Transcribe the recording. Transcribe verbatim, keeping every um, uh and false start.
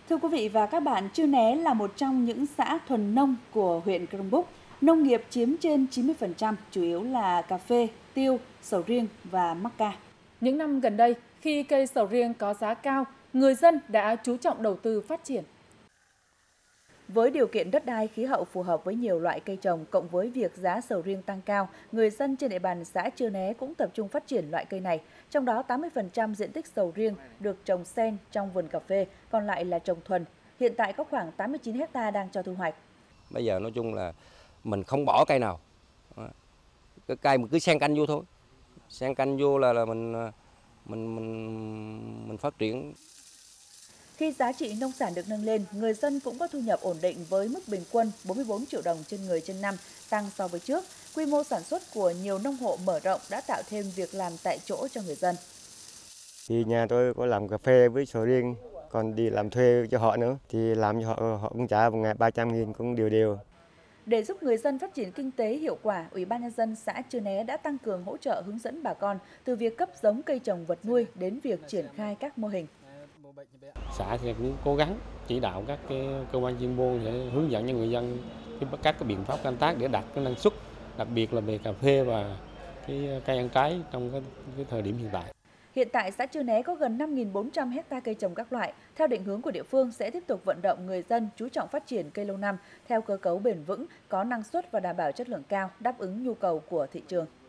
Thưa quý vị và các bạn, Chư Né là một trong những xã thuần nông của huyện Crong Búc. Nông nghiệp chiếm trên chín mươi phần trăm, chủ yếu là cà phê, tiêu, sầu riêng và mắc ca. Những năm gần đây, khi cây sầu riêng có giá cao, người dân đã chú trọng đầu tư phát triển. Với điều kiện đất đai khí hậu phù hợp với nhiều loại cây trồng, cộng với việc giá sầu riêng tăng cao, người dân trên địa bàn xã Chư Né cũng tập trung phát triển loại cây này. Trong đó tám mươi phần trăm diện tích sầu riêng được trồng xen trong vườn cà phê, còn lại là trồng thuần. Hiện tại có khoảng tám mươi chín héc ta đang cho thu hoạch. Bây giờ nói chung là mình không bỏ cây nào, cái cây mình cứ xen canh vô thôi, xen canh vô là là mình mình mình mình phát triển. Khi giá trị nông sản được nâng lên, người dân cũng có thu nhập ổn định với mức bình quân bốn mươi bốn triệu đồng trên người trên năm, tăng so với trước. Quy mô sản xuất của nhiều nông hộ mở rộng đã tạo thêm việc làm tại chỗ cho người dân. Thì nhà tôi có làm cà phê với sầu riêng, còn đi làm thuê cho họ nữa, thì làm cho họ, họ cũng trả một ngày ba trăm nghìn cũng đều đều. Để giúp người dân phát triển kinh tế hiệu quả, Ủy ban nhân dân xã Chư Né đã tăng cường hỗ trợ hướng dẫn bà con từ việc cấp giống cây trồng vật nuôi đến việc triển khai các mô hình. Xã thì cũng cố gắng chỉ đạo các cái cơ quan chuyên môn để hướng dẫn cho người dân các cái biện pháp canh tác để đạt cái năng suất, đặc biệt là về cà phê và cái cây ăn trái trong cái, cái thời điểm hiện tại. Hiện tại xã Chư Né có gần năm nghìn bốn trăm héc ta cây trồng các loại. Theo định hướng của địa phương sẽ tiếp tục vận động người dân chú trọng phát triển cây lâu năm theo cơ cấu bền vững, có năng suất và đảm bảo chất lượng cao, đáp ứng nhu cầu của thị trường.